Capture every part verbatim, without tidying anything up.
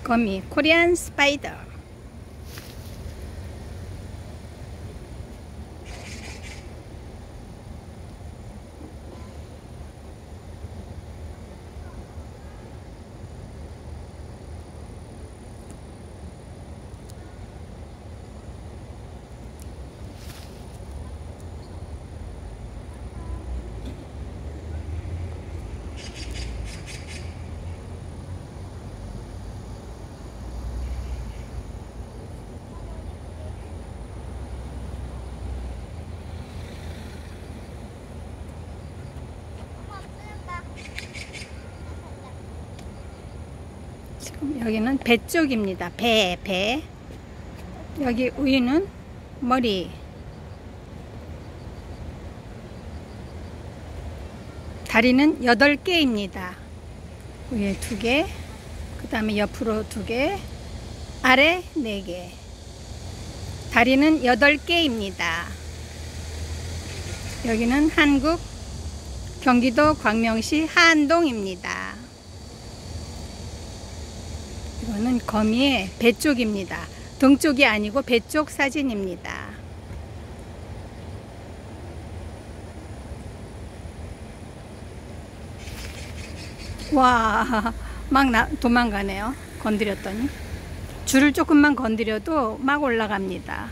거미, 코리안 스파이더. 지금 여기는 배 쪽입니다. 배, 배. 여기 위는 머리. 다리는 여덟 개입니다. 위에 두 개, 그 다음에 옆으로 두 개, 아래 네 개. 다리는 여덟 개입니다. 여기는 한국 경기도 광명시 하안동입니다. 이거는 거미의 배 쪽입니다. 등 쪽이 아니고 배 쪽 사진입니다. 와, 막 나, 도망가네요. 건드렸더니. 줄을 조금만 건드려도 막 올라갑니다.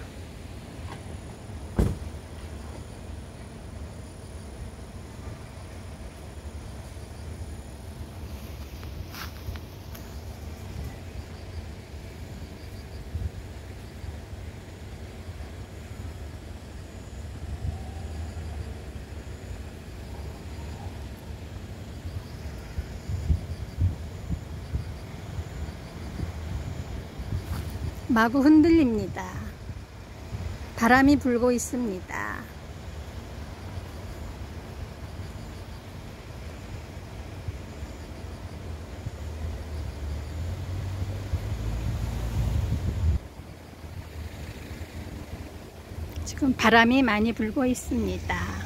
마구 흔들립니다. 바람이 불고 있습니다. 지금 바람이 많이 불고 있습니다.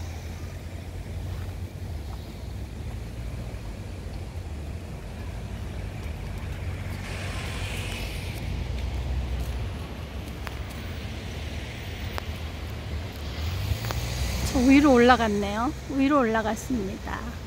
위로 올라갔네요. 위로 올라갔습니다.